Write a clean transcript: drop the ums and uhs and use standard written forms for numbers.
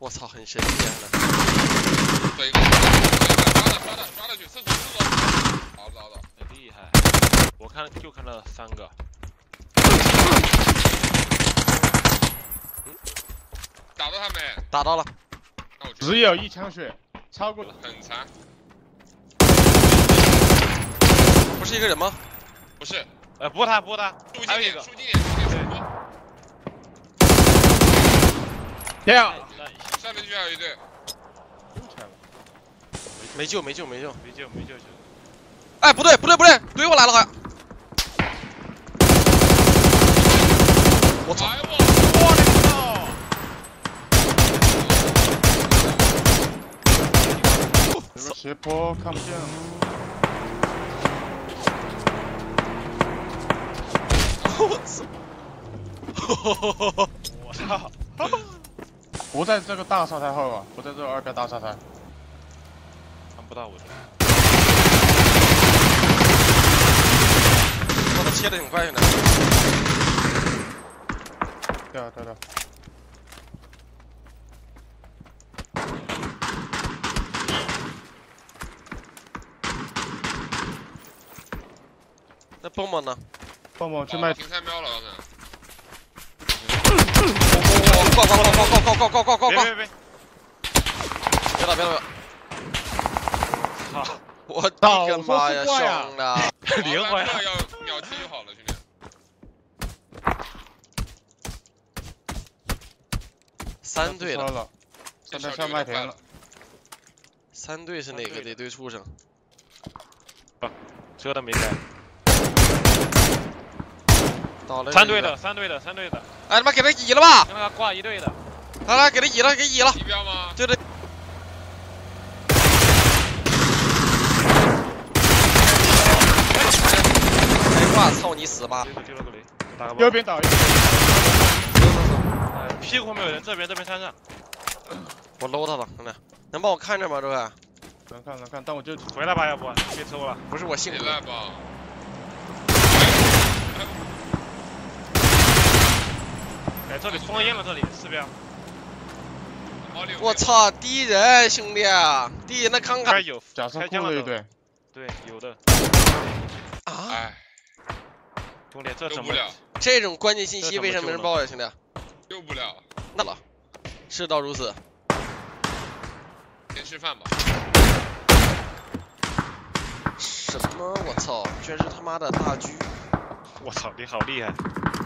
我操，很神奇啊！ 对，抓了去，厕所。好的。 很厉害，我就看到3个。 打到他没？ 打到了。 只有1枪血，超过了。 很残。 不是一个人吗？ 不是。 不是他，还有一个。 输经典。 掉。 上面居然有一队。 没救。哎，不对，怼我来了好像。我操！ 我的操！这边斜坡看不见了。 我操！ 我操！ 不在这个大沙滩后啊，不在这个2边大沙滩。 看不到我。 我操，切的挺快现在。 掉。 那蹦蹦呢？ 蹦去卖。 停3秒了，刚才。 挂！别打！ 操！ 我的个妈呀，兄弟！ 连环要秒7就好了，兄弟。 3队了。 3队上麦田了。 3队是哪个？这堆畜生。 车都没开。 到了。3 队的。 哎，他妈给他移了吧！ 跟他挂1队的。 来，给他移了。 移标吗？ 对。挂，操你死吧！ 丢了个雷，打个包。 右边倒。 屁股后面有人，这边山上。 我搂他了，兄弟，能帮我看着吗？这位？ 能看，但我就回来吧，要不别抽了。 不是我姓来吧。 哎，这里封烟了，这里4标。 我操，敌人兄弟，敌人的康卡有， 假设过了一队。 对，有的。 啊！ 哎， 兄弟，这怎么？ 这种关键信息为什么没人报呀，兄弟？ 救不了。 那了，事到如此。 先吃饭吧。 什么？我操！居然是他妈的大狙！ 我操，你好厉害！